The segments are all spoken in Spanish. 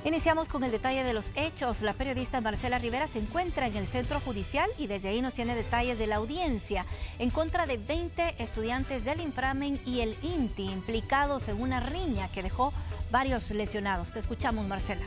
Iniciamos con el detalle de los hechos. La periodista Marcela Rivera se encuentra en el centro judicial y desde ahí nos tiene detalles de la audiencia en contra de 20 estudiantes del Inframen y el INTI implicados en una riña que dejó varios lesionados. Te escuchamos, Marcela.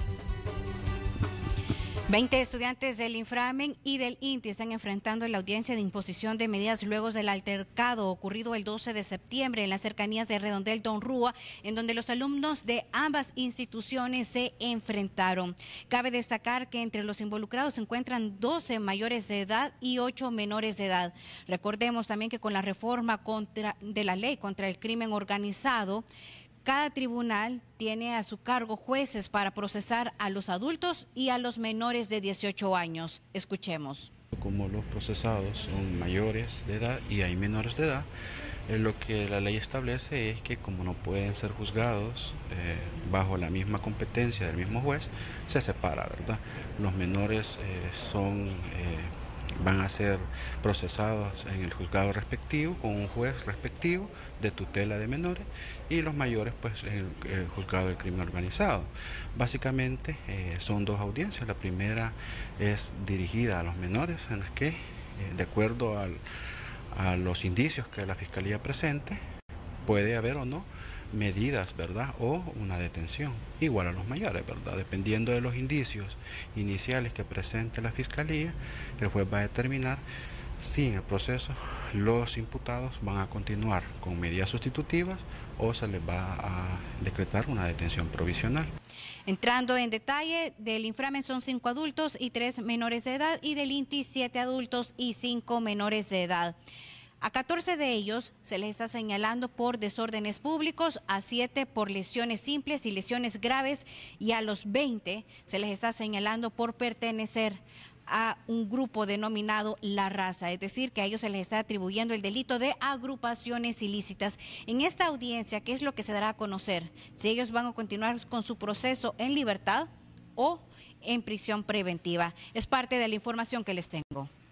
20 estudiantes del Inframen y del INTI están enfrentando la audiencia de imposición de medidas luego del altercado ocurrido el 12 de septiembre en las cercanías de Redondel Don Rúa, en donde los alumnos de ambas instituciones se enfrentaron. Cabe destacar que entre los involucrados se encuentran 12 mayores de edad y 8 menores de edad. Recordemos también que con la reforma de la ley contra el crimen organizado, cada tribunal tiene a su cargo jueces para procesar a los adultos y a los menores de 18 años. Escuchemos. Como los procesados son mayores de edad y hay menores de edad, lo que la ley establece es que como no pueden ser juzgados bajo la misma competencia del mismo juez, se separa, ¿verdad? Los menores van a ser procesados en el juzgado respectivo con un juez respectivo de tutela de menores y los mayores pues en el juzgado del crimen organizado. Básicamente son dos audiencias. La primera es dirigida a los menores en las que de acuerdo a los indicios que la Fiscalía presente puede haber o no medidas, ¿verdad? O una detención, igual a los mayores, ¿verdad? Dependiendo de los indicios iniciales que presente la Fiscalía, el juez va a determinar si en el proceso los imputados van a continuar con medidas sustitutivas o se les va a decretar una detención provisional. Entrando en detalle, del Inframen son 5 adultos y 3 menores de edad y del INTI 7 adultos y 5 menores de edad. A 14 de ellos se les está señalando por desórdenes públicos, a 7 por lesiones simples y lesiones graves y a los 20 se les está señalando por pertenecer a un grupo denominado La Raza, es decir, que a ellos se les está atribuyendo el delito de agrupaciones ilícitas. En esta audiencia, ¿qué es lo que se dará a conocer? Si ellos van a continuar con su proceso en libertad o en prisión preventiva. Es parte de la información que les tengo.